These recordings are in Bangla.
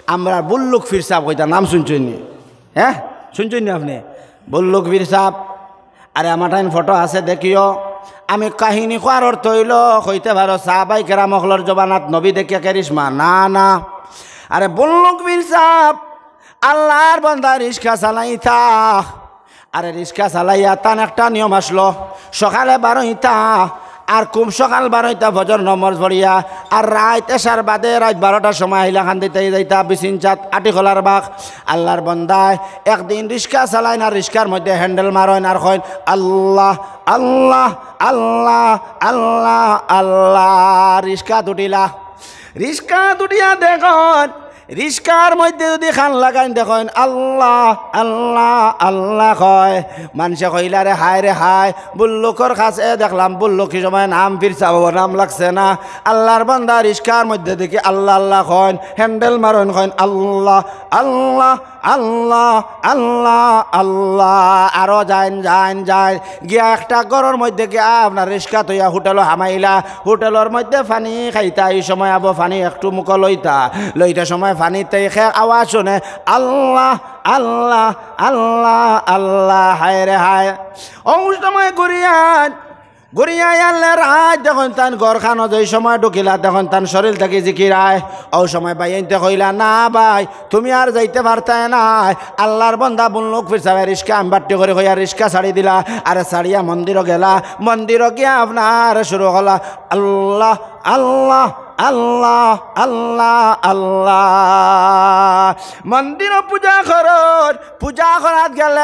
আমরা বুল্লুক ফির সাহ কইতা নাম শুনছেন নি? হ্যাঁ শুনছেন নি আপনি? বুল্লুক ফির সাহ। আরে আমার টাইম ফটো আছে দেখিও। আমি কাহিনী কোয়ার অর্থ হইল হইতে পারো সাহাবাই কেরাম মখলর জবানাত নবী দেখিয়া কেরিশমা না না। আরে বুল্লুক ফির সাহ আল্লাহর বান্দা রিক্সা চালাইতা। আরে রিক্সা চালাইয়া তান একটা নিয়ম আসলো, সকালে 12টা আর খুব সকাল 12টা ফজর নমাজ পড়িয়া আর রাত এসার বাদে রাত 12টার সময় আহিলা খান দিতে যাইতা বিচিন চাঁদ আটি খোলার বাঘ। আল্লাহর বন্দায় একদিন রিক্সা চালাইন আর রিক্সার মধ্যে হ্যান্ডেল মারইন আর কইন আল্লাহ আল্লাহ আল্লাহ আল্লাহ আল্লাহ। রিক্সা দুটিলা, রিক্সা দুটিয়া দেখুন রিক্সার মধ্যে যদি খান লাগাইন দেখেন আল্লাহ আল্লাহ আল্লাহ কয়। মানুষে কইলা রে হায় বুল্লুকর কাছে দেখলাম বুল্লুকি সময় নাম ফিরসা নাম লাগছে না। আল্লাহর বান্দা রিক্সার মধ্যে দেখি আল্লাহ আল্লাহ কয়, হ্যান্ডেল মারন কয় আল্লাহ আল্লাহ আল্লাহ আল্লাহ আল্লাহ। আরো যাইন গিয়া একটা ঘরের মধ্যে গিয়া আপনার রিক্সা তৈয়া হোটেল হামাইলা। হোটেলের মধ্যে পানি খাইতা, এই সময় আবো পানি একটু মুখ লইতা সময় পানিতে আওয়াজ শুনে আল্লাহ আল্লাহ আল্লাহ আল্লাহ। হায় রে হায়। ও সময় ঘুরিয়াই আল্লাহ রাত দেখুন তান গড়খানো যেই সময় ঢুকিলা দেখুন তান শরীর থেকে জিকিরায়। ও সময় ভাই এনতে কইলা না ভাই তুমি আর যাইতে পারতাই নাই। আল্লাহর বন্দা বুল্লুক ফির সাহেব রিক্সা আমি বাট্টি করে হইয়া রিক্সা ছাড়ি দিলা। আরে ছাড়িয়া মন্দিরও গেলা, মন্দিরও গিয়া আপনার শুরু হলা আল্লাহ আল্লাহ আল্লাহ আল্লাহ আল্লাহ। মন্দির পূজা করাত গেলে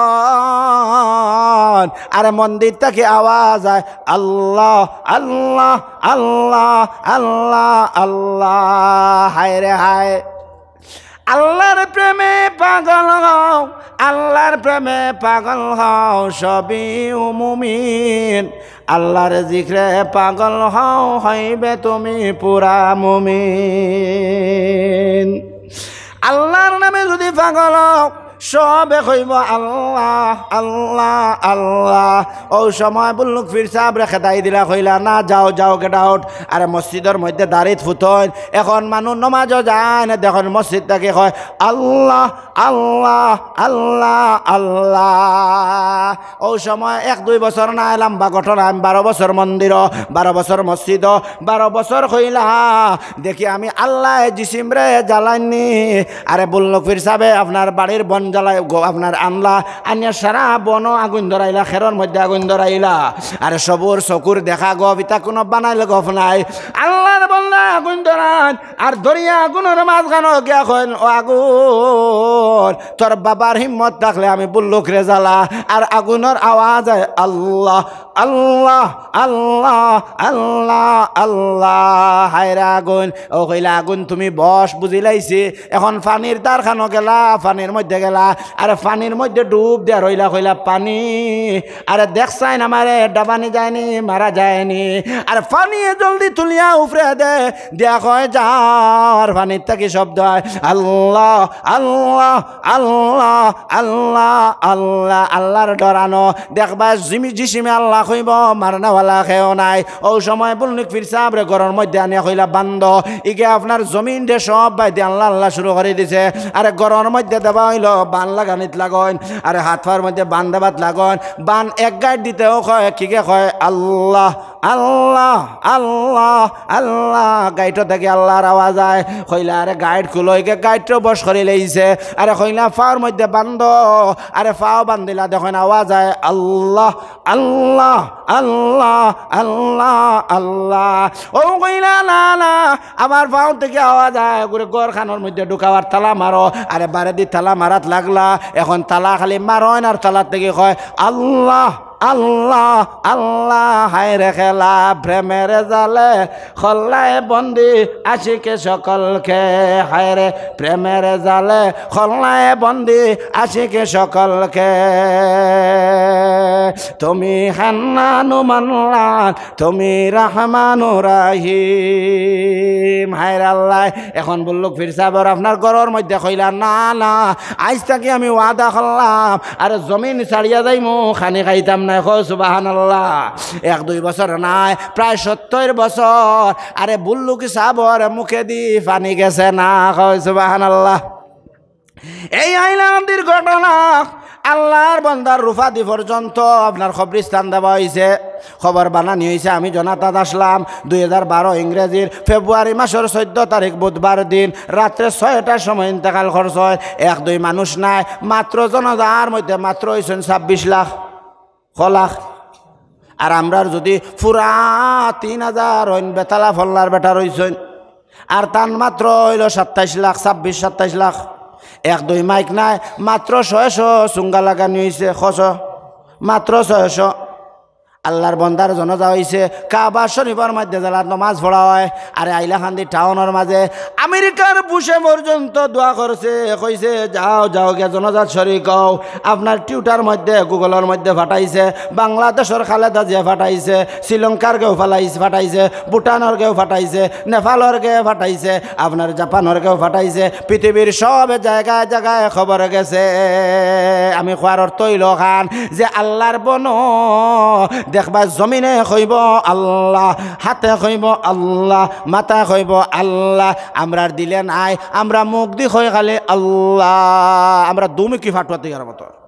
দেখুন আরে মন্দির থেকে আওয়াজ আয় আল্লাহ আল্লাহ আল্লাহ আল্লাহ আল্লাহ। হায় রে হায়। আল্লাহর প্রেমে পাগল হও, আল্লাহর প্রেমে পাগল হও সবই মুমিন। আল্লাহর জিক্রে পাগল হও হইবে তুমি পুরা মুমিন। আল্লাহর নামে যদি পাগল হও সবে কইব আল্লাহ আল্লাহ আল্লাহ। ও সময় বুল্লুক ফির সাহেব রেখে দাই দিলা কইলা না যাও গেট আউট। আরে মসজিদের মধ্যে দাঁড়িয়ে ফুতন এখন মানুষ নমাজও যায় না দেখুন মসজিদ থেকে কয় আল্লাহ আল্লাহ আল্লাহ আল্লাহ। ও সময় 1-2 বছর না এলাম বা ঘটনা আমি 12 বছর মন্দির 12 বছর মসজিদ 12 বছর কইলা দেখি আমি আল্লাহ জিসিম রে জ্বালাইনি। আরে বুল্লুক ফির সাহেব আপনার বাড়ির বন জ্বালাই আপনার আনলা আনিয়া সারা বন আগুন ধরাইলা, খেরর মধ্যে আগুন ধরাইলা। আরে সবুর চকুর দেখা গপ ইতা কোনো বানাইলে গপ নাই। আল্লাহর বললা আগুন ধরান আর ধরিয়া আগুনের মাঝখানো গিয়া কইন ও আগুন তোর বাবার হিম্মত থাকলে আমি বুল্লুক রে জ্বালা। আর আগুনের আওয়াজ হয় আল্লাহ আল্লাহ আল্লাহ আল্লাহ আল্লাহ। হায়রা আগুন। ও কইলা আগুন তুমি বস বুঝিলাইছি এখন পানির দ্বার খানো গেলা, পানির মধ্যে গেলা। আরে পানির মধ্যে ডুব দেয়া রইলা কইলা পানি। আরে দেখছাই না মারে ডাবানি যায়নি মারা যায়নি। আর পানি জলদি তুলিয়া উপরে দিয়া কয় যার পানির থেকে শব্দ হয় আল্লাহ আল্লাহ আল্লাহ আল্লাহ আল্লাহ। আল্লাহর ডরানো দেখবা জিসিমে আল্লাহ কইব মারনাওয়ালা খেও নাই। ও সময় বুল্লুক ফির সাহেব রে ঘরের মধ্যে আনিয়া কইলা বান্দ ইগে আপনার জমিন দে সব বাইতে আল্লাহ আল্লাহ শুরু করে দিছে। আরে ঘরের মধ্যে দেওয়া হইল বান লাগানিত লাগন। আরে হাত পার মধ্যে বান দেবাত লাগন। বান এক গাইড দিতেও কয় কিকে কয় আল্লাহ আল্লাহ আল্লাহ আল্লাহ। গাইটো থেকে আল্লাহর আওয়াজ আয়। কইলা আরে গাইড খুলইকে গাইডটাও বস করে লইছে। আরে কইলা ফাওর মধ্যে বান্ধ। আরে ফাও বান্ধিলা দেখেন আওয়াজ আয় আল্লাহ আল্লাহ আল্লাহ আল্লাহ আল্লাহ। ও কইলা না না আমার ফাও থেকে আওয়াজ আয় করে গড়খানোর মধ্যে ঢুকাবার তালা মারো। আরে বারে দি তালা মারাত লাগলা। এখন তালা খালি মারন আর তালার থেকে কয় আল্লাহ আল্লাহ আল্লাহ। হায় রে খেলা প্রেমের জালে খল্লায় বন্দি আশিকে সকলকে। হায় রে প্রেমের জালে খল্লায় বন্দি আশিকে সকলকে। তুমি হান্নানু মান্নান তুমি রহমানু রাহিম। হায় রে আল্লাহ। এখন বুল্লুক ফির সাহেব আপনার ঘরের মধ্যে কইলা না না আজ থেকে আমি ওয়াদা করলাম আরে জমিন ছাড়িয়া যাইমু খানি খাইতাম না নাই? সুবহানাল্লাহ। 1-2 বছর নাই, প্রায় 70 বছর। আরে বুল্লুক সাবর মুখে দি পানি গেছে না? সুবহানাল্লাহ। এই আইলান্দির ঘটনা আল্লাহর বান্দার রুফাদি পর্যন্ত আপনার কবরস্থান দেওয়া হয়েছে, খবর বানানি হয়েছে। আমি জনাতাত আসলাম 2012 ইংরেজির ফেব্রুয়ারি মাসের 14 তারিখ বুধবার দিন রাত্রে 6টার সময় ইন্তেকাল খরচ হয়। 1-2 মানুষ নাই, মাত্র জনতার মধ্যে মাত্র হয়েছেন 26 লাখ লাখ। আর আমরার যদি পুরা 3000 হইন বেতালা ফল্লার বেটা রয়েছেন, আর তান মাত্র হইল 27 লাখ, 26-27 লাখ। 1-2 মাইক নাই, মাত্র 600 চুঙ্গা লাগানি হয়েছে, মাত্র 600। আল্লাহর বন্দার জনতা হয়েছে। কাবা শরীফের মধ্যে জেলার নমাজ পড়া হয়। আর আইলাখান্দি টাউনের মাঝে আমেরিকার বুশে পর্যন্ত দোয়া করছে, কইছে যাও যাও গে জনজাত শরীক হও। আপনার টিউটার মধ্যে গুগলের মধ্যে ফাটাইছে, বাংলাদেশের খালেদা জিয়া ফাটাইছে, শ্রীলঙ্কার কেউ ফাটাইছে, ভুটানের কেউ ফাটাইছে, নেপালের কেউ ফাটাইছে, আপনার জাপানের কেউ ফাটাইছে। পৃথিবীর সব জায়গায় জায়গায় খবর গেছে। আমি খোয়ার অর্থ হইল খান যে আল্লাহর বন দেখবা জমিনে কইব আল্লাহ, হাতে কইব আল্লাহ, মাথা কইব আল্লাহ। আমরার দিলে নাই, আমরা মুখ দি কই খালি আল্লাহ। আমরা দুমুখী ফাটুয়া দিয়ার মতো।